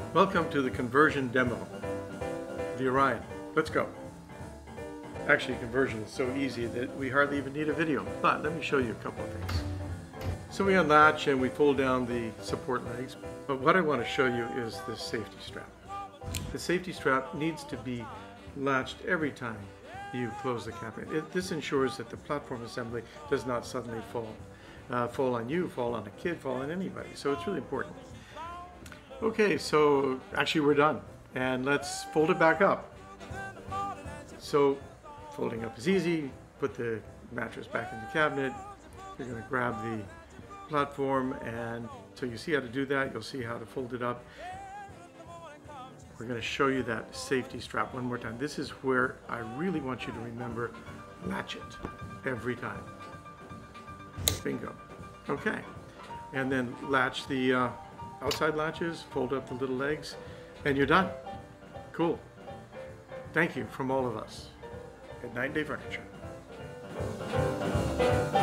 Welcome to the conversion demo, the Orion. Let's go. Actually, conversion is so easy that we hardly even need a video, but let me show you a couple of things. So we unlatch and we pull down the support legs, but what I want to show you is the safety strap. The safety strap needs to be latched every time you close the cabinet. This ensures that the platform assembly does not suddenly fall on you, fall on a kid, fall on anybody. So it's really important. Okay, so actually we're done, and let's fold it back up. So folding up is easy. Put the mattress back in the cabinet. You're going to grab the platform, and so you see how to do that. You'll see how to fold it up. We're going to show you that safety strap one more time. This is where I really want you to remember, latch it every time. Bingo. Okay, and then latch the outside latches, fold up the little legs, and you're done. Cool. Thank you from all of us at Night and Day Furniture.